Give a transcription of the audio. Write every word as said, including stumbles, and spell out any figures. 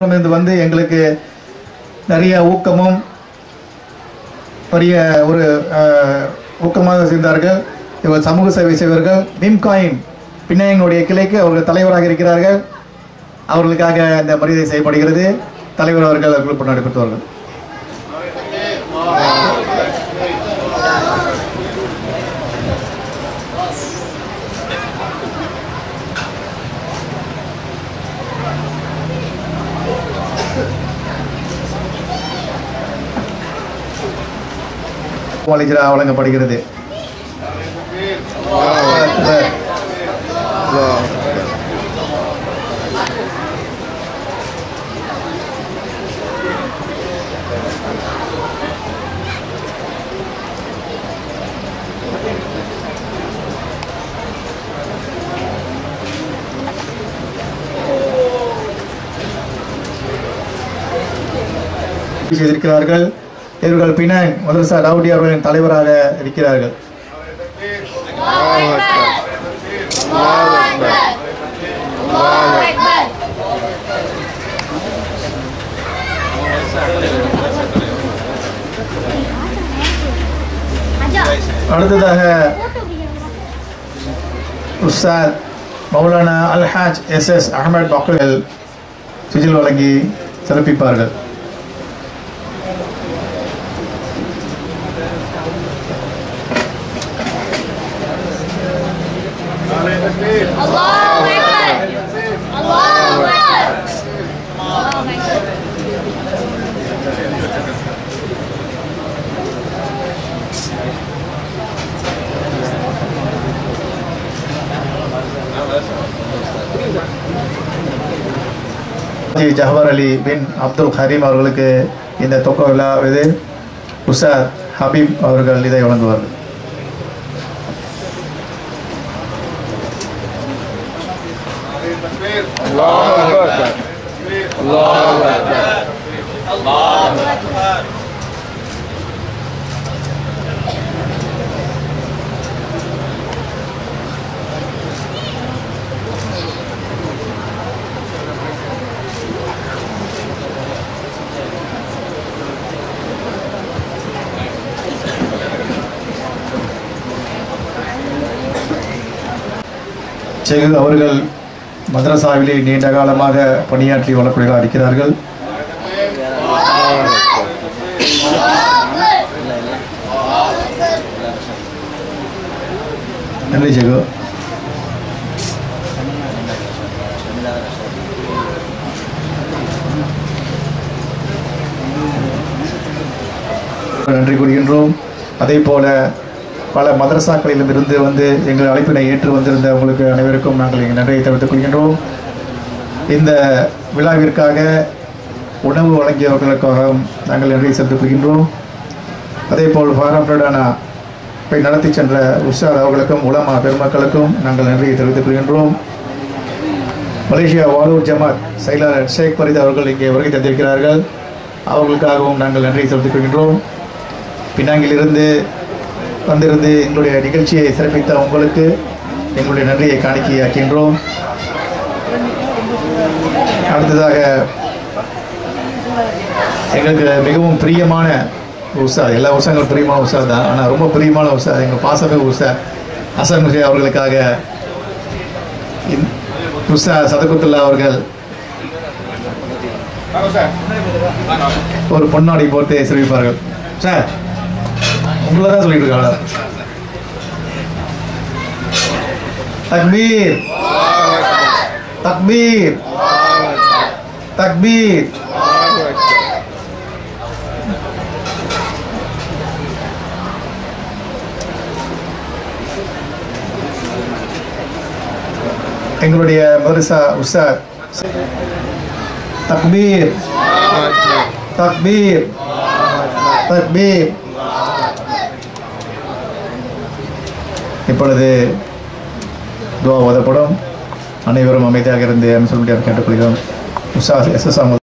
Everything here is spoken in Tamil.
இது வந்து எங்களுக்கு நிறைய ஊக்கமும் பெரிய ஒரு ஊக்கமாக செய்தார்கள். இவர் சமூக சேவை செய்வர்கள். மிம்காயின் பிணையங்களுடைய கிளைக்கு அவர்கள் தலைவராக இருக்கிறார்கள். அவர்களுக்காக இந்த மரியாதை செய்யப்படுகிறது. தலைவர் அவர்கள் அவர்கள் நடைபெற்றுவார்கள். வழங்கப்படுகிறது. செய்திருக்கிறார்கள். இவர்கள் பினாங் மதரசா ரவுடி அவர்களின் தலைவராக இருக்கிறார்கள். அடுத்ததாக உஸ்தாத் மௌலானா அல்ஹாஜ் எஸ் எஸ் அஹமத் பாக்கர்கள் சிஜில் வழங்கி சிறப்பிப்பார்கள். ஜஹவர் அலி பின் அப்துல் ஹரீம் அவர்களுக்கு இந்த தொக்க விழா இது உஸ்தாத் ஹபீப் அவர்கள் இதை வழங்குவார்கள். ஷேக் அவர்கள் மதரசாவிலே நீண்ட காலமாக பணியாற்றி வரக்கூடியவர்களாக இருக்கிறார்கள். நன்றி ஷேக். நன்றி கூறுகின்றோம். அதே போல பல மதரசாக்களிலும் இருந்து வந்து எங்கள் அழைப்பினை ஏற்று வந்திருந்த உங்களுக்கு அனைவருக்கும் நாங்கள் எங்கள் நன்றியை தெரிவித்துக் கொள்கின்றோம். இந்த விழாவிற்காக உணவு வழங்கியவர்களுக்காகவும் நாங்கள் நன்றியை செலுத்திக் கொள்கின்றோம். அதே போல் ஃபாரம்டானா போய் நடத்தி சென்ற உஸ்தாத் அவர்களுக்கும் உலமா பெருமக்களுக்கும் நாங்கள் நன்றியை தெரிவித்துக் கொள்கின்றோம். மலேசியா வாலூர் ஜமாத் செயலாளர் ஷேக் பரித் அவர்கள் இங்கே வருகை தந்திருக்கிறார்கள். அவர்களுக்காகவும் நாங்கள் நன்றியை செலுத்திக் கொள்கின்றோம். பினாங்கிலிருந்து வந்திருந்து எங்களுடைய நிகழ்ச்சியை சிறப்பித்த உங்களுக்கு எங்களுடைய நன்றியை காணிக்கையாக்கின்றோம். அடுத்ததாக எங்களுக்கு மிகவும் பிரியமான உஸ்தாத், எல்லா உஸ்தாங்களும் பிரியமான உஸ்தாத் தான், ஆனால் ரொம்ப பிரியமான உஸ்தாத் எங்கள் பாசமே உஸ்தாத் ஹசன் முஷே அவர்களுக்காக உஸ்தாத் சதகுத்துல்லா அவர்கள் ஒரு பொன்னாடை போட்டு சிறப்பிப்பார்கள். சார் உங்களை தான் சொல்லிட்டு இருக்காங்க. தக்பீர் தக்பீர் தக்பீர். எங்களுடைய மதரசா உஸ்தாத் தக்பீர் தக்பீர் தக்பீர். இப்பொழுது துவா ஓதப்படும். அனைவரும் அமைதியாக இருந்து சொல்லிட்டு கேட்டுக்கொள்கிறோம். Ustad S S